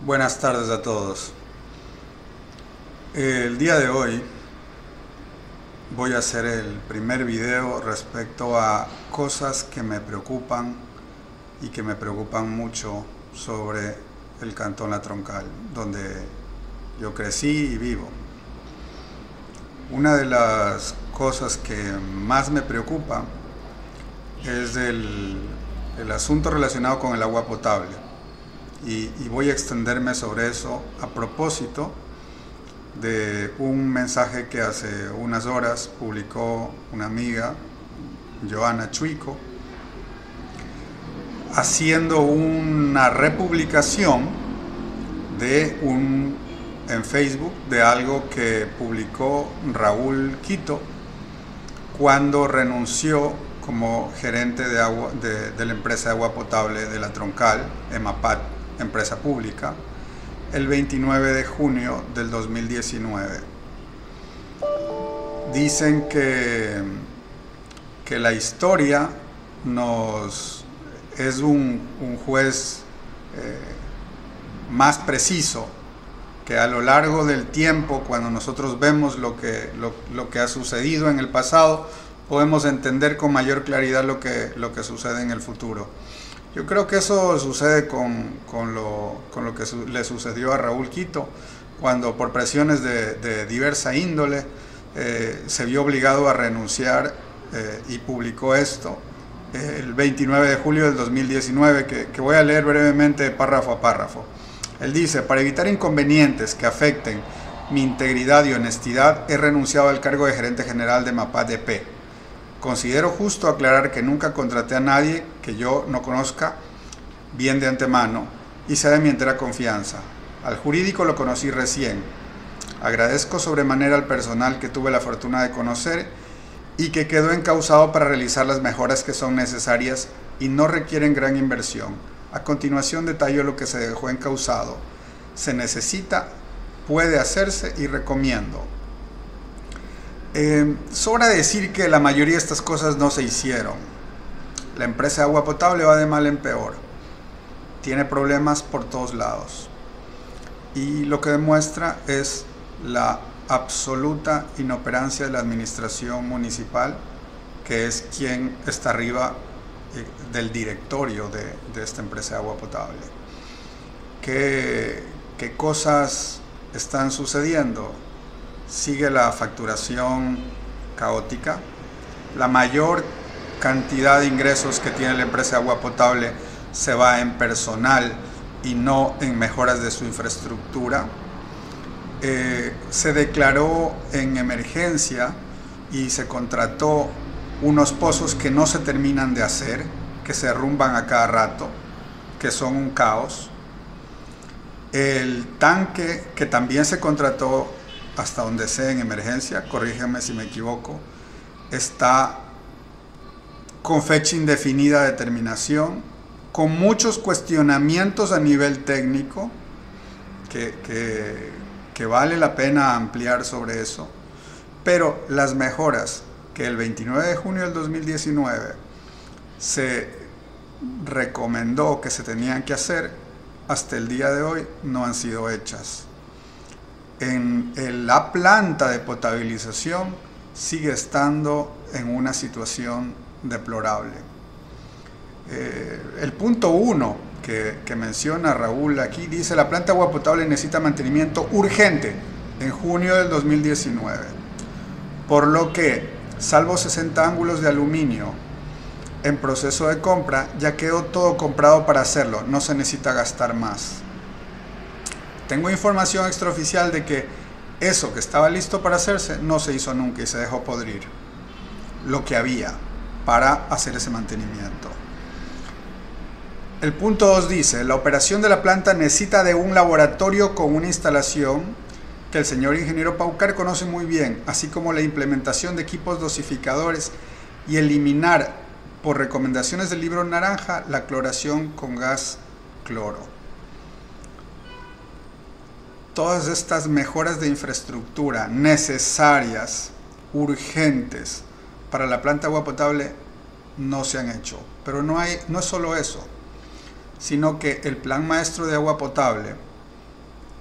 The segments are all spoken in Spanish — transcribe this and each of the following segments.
Buenas tardes a todos. El día de hoy voy a hacer el primer video respecto a cosas que me preocupan y que me preocupan mucho sobre el Cantón La Troncal, donde yo crecí y vivo. Una de las cosas que más me preocupa es el asunto relacionado con el agua potable. Y voy a extenderme sobre eso a propósito de un mensaje que hace unas horas publicó una amiga, Joana Chuico, haciendo una republicación en Facebook de algo que publicó Raúl Quito cuando renunció como gerente de la empresa de agua potable de La Troncal, EMAPAT, empresa pública, el 29 de junio del 2019. Dicen que la historia es un juez más preciso, que a lo largo del tiempo, cuando nosotros vemos lo que ha sucedido en el pasado, podemos entender con mayor claridad lo que sucede en el futuro. Yo creo que eso sucede con lo que le sucedió a Raúl Quito, cuando por presiones de diversa índole se vio obligado a renunciar y publicó esto el 29 de julio del 2019, que voy a leer brevemente párrafo a párrafo. Él dice: para evitar inconvenientes que afecten mi integridad y honestidad, he renunciado al cargo de gerente general de EMAPAT EP. Considero justo aclarar que nunca contraté a nadie que yo no conozca bien de antemano y sea de mi entera confianza. Al jurídico lo conocí recién. Agradezco sobremanera al personal que tuve la fortuna de conocer y que quedó encauzado para realizar las mejoras que son necesarias y no requieren gran inversión. A continuación detallo lo que se dejó encauzado. Se necesita, puede hacerse y recomiendo. Sobra decir que la mayoría de estas cosas no se hicieron. La empresa de agua potable va de mal en peor. Tiene problemas por todos lados. Y lo que demuestra es la absoluta inoperancia de la administración municipal, que es quien está arriba del directorio de esta empresa de agua potable. ¿Qué cosas están sucediendo? Sigue la facturación caótica. La mayor cantidad de ingresos que tiene la empresa de agua potable se va en personal y no en mejoras de su infraestructura. Se declaró en emergencia y se contrató unos pozos que no se terminan de hacer, que se derrumban a cada rato, que son un caos. El tanque, que también se contrató hasta donde sea en emergencia, corrígeme si me equivoco, está con fecha indefinida de terminación, con muchos cuestionamientos a nivel técnico, que vale la pena ampliar sobre eso, pero las mejoras que el 29 de junio del 2019 se recomendó que se tenían que hacer, hasta el día de hoy no han sido hechas. En la planta de potabilización sigue estando en una situación deplorable. El punto 1 que menciona Raúl aquí dice: la planta de agua potable necesita mantenimiento urgente en junio del 2019, por lo que, salvo 60 ángulos de aluminio en proceso de compra, ya quedó todo comprado para hacerlo, no se necesita gastar más. Tengo información extraoficial de que eso que estaba listo para hacerse no se hizo nunca y se dejó podrir lo que había para hacer ese mantenimiento. El punto 2 dice: la operación de la planta necesita de un laboratorio con una instalación que el señor ingeniero Paucar conoce muy bien, así como la implementación de equipos dosificadores y eliminar, por recomendaciones del libro naranja, la cloración con gas cloro. Todas estas mejoras de infraestructura necesarias, urgentes para la planta de agua potable no se han hecho. Pero no es solo eso, sino que el plan maestro de agua potable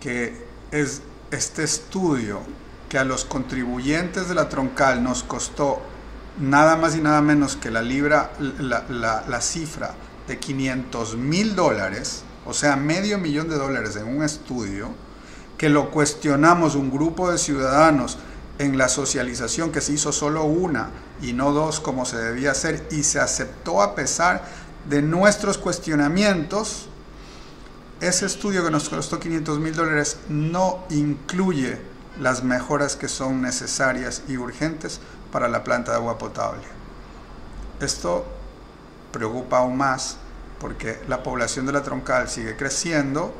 que es este estudio que a los contribuyentes de la Troncal nos costó nada más y nada menos que la cifra de $500,000, o sea, $500,000 en un estudio, que lo cuestionamos un grupo de ciudadanos en la socialización, que se hizo solo una y no dos como se debía hacer, y se aceptó a pesar de nuestros cuestionamientos. Ese estudio que nos costó $500,000 no incluye las mejoras que son necesarias y urgentes para la planta de agua potable. Esto preocupa aún más porque la población de la Troncal sigue creciendo.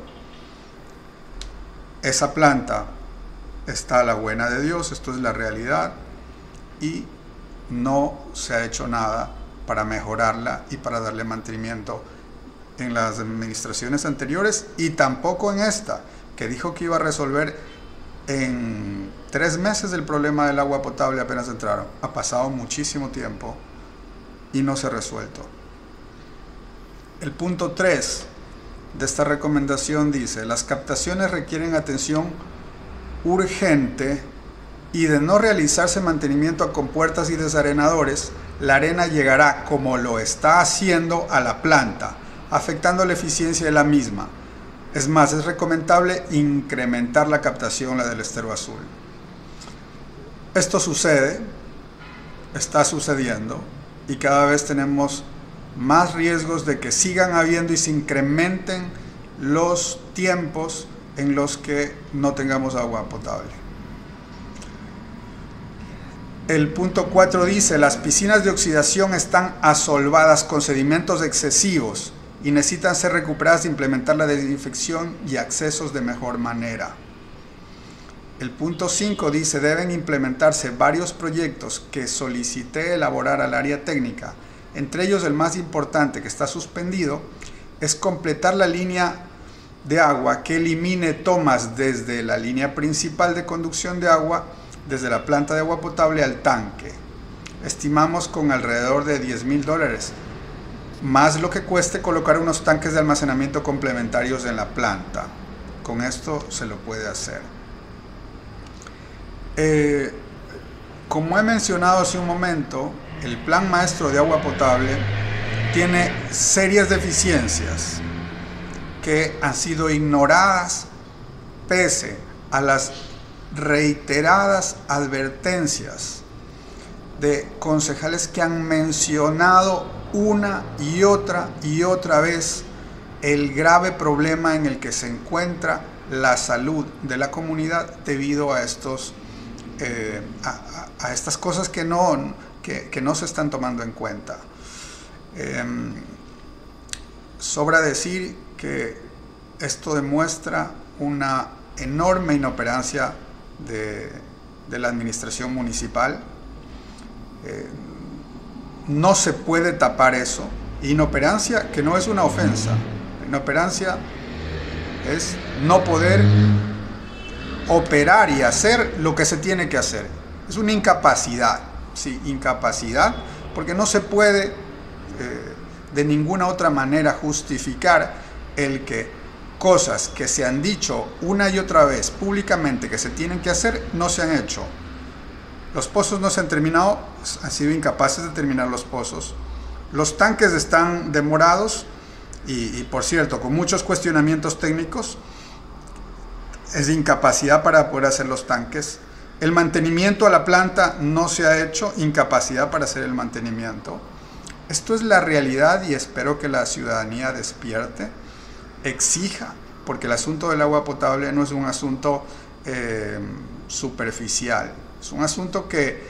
Esa planta está a la buena de Dios, esto es la realidad, y no se ha hecho nada para mejorarla y para darle mantenimiento en las administraciones anteriores, y tampoco en esta, que dijo que iba a resolver en 3 meses el problema del agua potable apenas entraron. Ha pasado muchísimo tiempo y no se ha resuelto. El punto 3 de esta recomendación dice: las captaciones requieren atención urgente y de no realizarse mantenimiento a compuertas y desarenadores, la arena llegará, como lo está haciendo, a la planta, afectando la eficiencia de la misma. Es más, es recomendable incrementar la captación, la del estero azul. Esto sucede, está sucediendo, y cada vez tenemos más riesgos de que sigan habiendo y se incrementen los tiempos en los que no tengamos agua potable. El punto 4 dice: las piscinas de oxidación están asolvadas con sedimentos excesivos y necesitan ser recuperadas e implementar la desinfección y accesos de mejor manera. El punto 5 dice: deben implementarse varios proyectos que solicité elaborar al área técnica. Entre ellos, el más importante, que está suspendido, es completar la línea de agua que elimine tomas desde la línea principal de conducción de agua, desde la planta de agua potable al tanque. Estimamos con alrededor de $10,000, más lo que cueste colocar unos tanques de almacenamiento complementarios en la planta. Con esto se lo puede hacer. Como he mencionado hace un momento, el Plan Maestro de Agua Potable tiene serias deficiencias que han sido ignoradas pese a las reiteradas advertencias de concejales que han mencionado una y otra vez el grave problema en el que se encuentra la salud de la comunidad debido a estas cosas que no se están tomando en cuenta. Sobra decir que esto demuestra una enorme inoperancia de la administración municipal. No se puede tapar eso. Inoperancia que no es una ofensa. Inoperancia es no poder operar y hacer lo que se tiene que hacer. Es una incapacidad. Sí, incapacidad, porque no se puede de ninguna otra manera justificar el que cosas que se han dicho una y otra vez públicamente que se tienen que hacer no se han hecho. Los pozos no se han terminado, han sido incapaces de terminar los pozos. Los tanques están demorados y por cierto, con muchos cuestionamientos técnicos. Es de incapacidad para poder hacer los tanques. El mantenimiento a la planta no se ha hecho, incapacidad para hacer el mantenimiento. Esto es la realidad y espero que la ciudadanía despierte, exija, porque el asunto del agua potable no es un asunto superficial, es un asunto que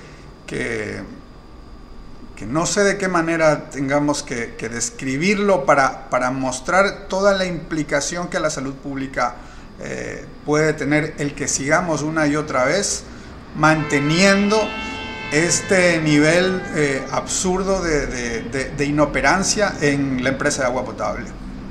no sé de qué manera tengamos que describirlo para mostrar toda la implicación que a la salud pública puede tener el que sigamos una y otra vez manteniendo este nivel absurdo de inoperancia en la empresa de agua potable.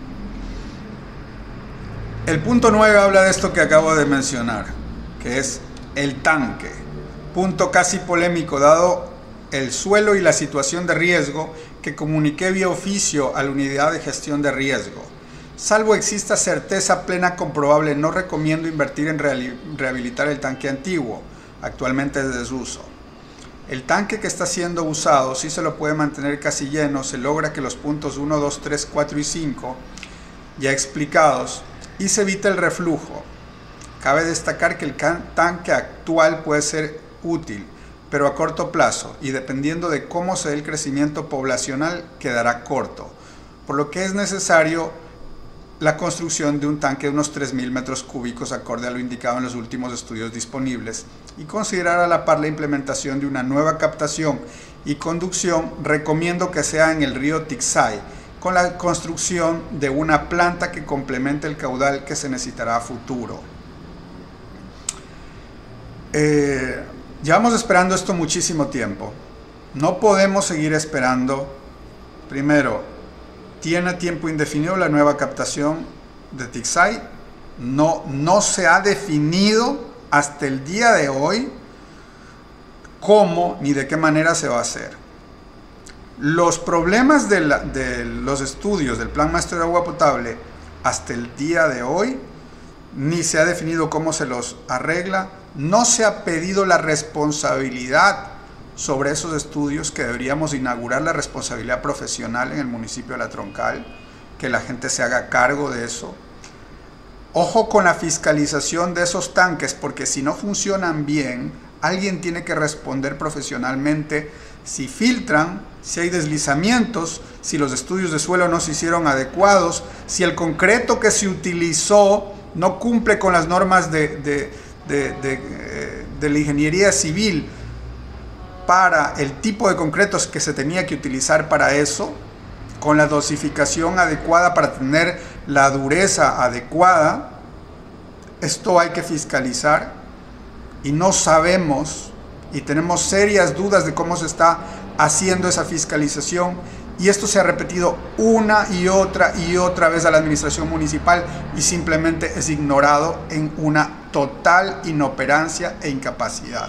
El punto 9 habla de esto que acabo de mencionar, que es el tanque. Punto casi polémico, dado el suelo y la situación de riesgo que comuniqué vía oficio a la unidad de gestión de riesgo. Salvo exista certeza plena comprobable, no recomiendo invertir en rehabilitar el tanque antiguo, actualmente en desuso. El tanque que está siendo usado sí se lo puede mantener casi lleno, se logra que los puntos 1, 2, 3, 4 y 5, ya explicados, y se evita el reflujo. Cabe destacar que el tanque actual puede ser útil, pero a corto plazo, y dependiendo de cómo se dé el crecimiento poblacional, quedará corto, por lo que es necesario la construcción de un tanque de unos 3.000 metros cúbicos acorde a lo indicado en los últimos estudios disponibles y considerar a la par la implementación de una nueva captación y conducción. Recomiendo que sea en el río Tixay, con la construcción de una planta que complemente el caudal que se necesitará a futuro. Llevamos esperando esto muchísimo tiempo. No podemos seguir esperando. Primero, tiene tiempo indefinido la nueva captación de Tixay. No se ha definido hasta el día de hoy cómo ni de qué manera se va a hacer. Los problemas de los estudios del Plan Maestro de Agua Potable hasta el día de hoy ni se ha definido cómo se los arregla. No se ha pedido la responsabilidad sobre esos estudios, que deberíamos inaugurar la responsabilidad profesional en el municipio de La Troncal, que la gente se haga cargo de eso. Ojo con la fiscalización de esos tanques, porque si no funcionan bien, alguien tiene que responder profesionalmente si filtran, si hay deslizamientos, si los estudios de suelo no se hicieron adecuados, si el concreto que se utilizó no cumple con las normas de la ingeniería civil para el tipo de concretos que se tenía que utilizar para eso, con la dosificación adecuada para tener la dureza adecuada. Esto hay que fiscalizar y no sabemos y tenemos serias dudas de cómo se está haciendo esa fiscalización, y esto se ha repetido una y otra vez a la administración municipal y simplemente es ignorado en una total inoperancia e incapacidad.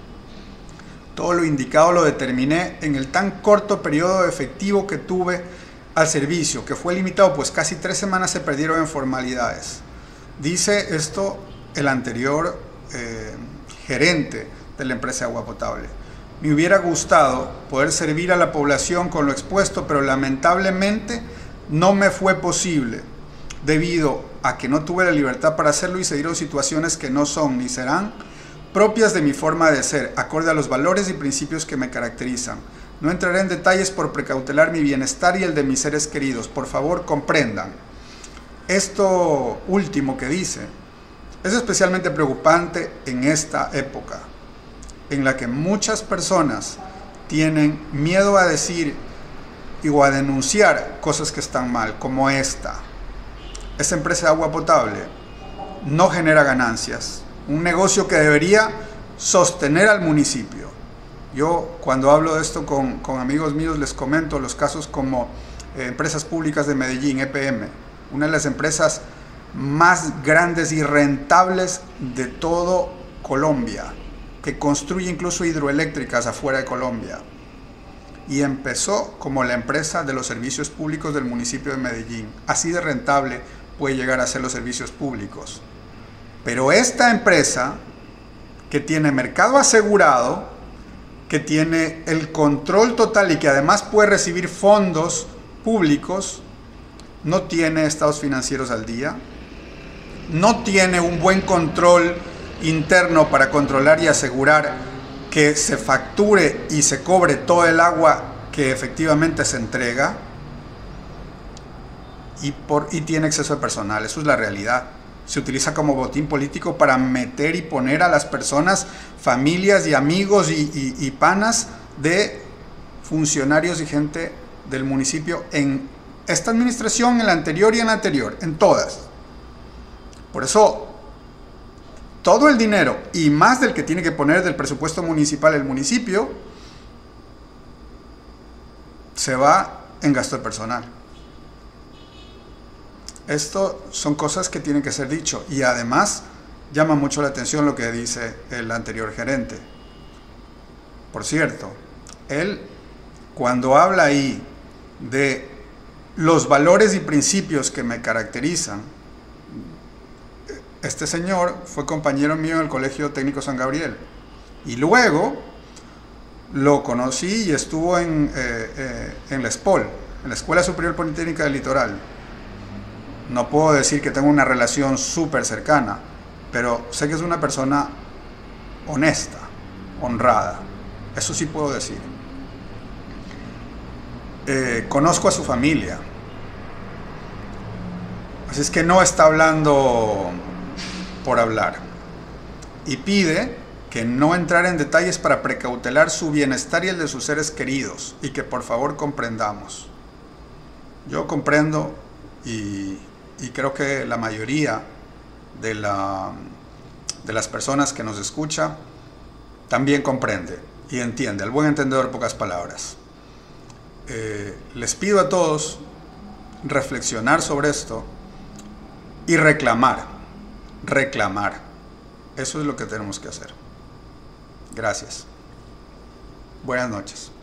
Todo lo indicado lo determiné en el tan corto periodo efectivo que tuve al servicio, que fue limitado, pues casi 3 semanas se perdieron en formalidades. Dice esto el anterior gerente de la empresa de agua potable. Me hubiera gustado poder servir a la población con lo expuesto, pero lamentablemente no me fue posible, debido a que no tuve la libertad para hacerlo y se dieron situaciones que no son ni serán propias de mi forma de ser, acorde a los valores y principios que me caracterizan. No entraré en detalles por precautelar mi bienestar y el de mis seres queridos. Por favor, comprendan. Esto último que dice es especialmente preocupante en esta época, en la que muchas personas tienen miedo a decir o a denunciar cosas que están mal, como esta. Esta empresa de agua potable no genera ganancias, un negocio que debería sostener al municipio. Yo, cuando hablo de esto con amigos míos, les comento los casos como Empresas Públicas de Medellín, EPM, una de las empresas más grandes y rentables de todo Colombia, que construye incluso hidroeléctricas afuera de Colombia, y empezó como la empresa de los servicios públicos del municipio de Medellín. Así de rentable puede llegar a ser los servicios públicos. Pero esta empresa, que tiene mercado asegurado, que tiene el control total y que además puede recibir fondos públicos, no tiene estados financieros al día, no tiene un buen control interno para controlar y asegurar que se facture y se cobre todo el agua que efectivamente se entrega, y tiene exceso de personal. Eso es la realidad. Se utiliza como botín político para meter y poner a las personas, familias y amigos y panas de funcionarios y gente del municipio en esta administración, en la anterior y en la anterior, en todas. Por eso, todo el dinero y más del que tiene que poner del presupuesto municipal el municipio se va en gasto de personal. Esto son cosas que tienen que ser dicho, y además llama mucho la atención lo que dice el anterior gerente. Por cierto, él, cuando habla ahí de los valores y principios que me caracterizan. Este señor fue compañero mío en el Colegio Técnico San Gabriel y luego lo conocí y estuvo en la SPOL, en la Escuela Superior Politécnica del Litoral. No puedo decir que tengo una relación súper cercana, pero sé que es una persona honesta, honrada. Eso sí puedo decir. Conozco a su familia. Así es que no está hablando por hablar. Y pide que no entrar en detalles para precautelar su bienestar y el de sus seres queridos. Y que por favor comprendamos. Yo comprendo y creo que la mayoría de las personas que nos escucha también comprende y entiende, al buen entendedor, pocas palabras. Les pido a todos reflexionar sobre esto y reclamar. Eso es lo que tenemos que hacer. Gracias. Buenas noches.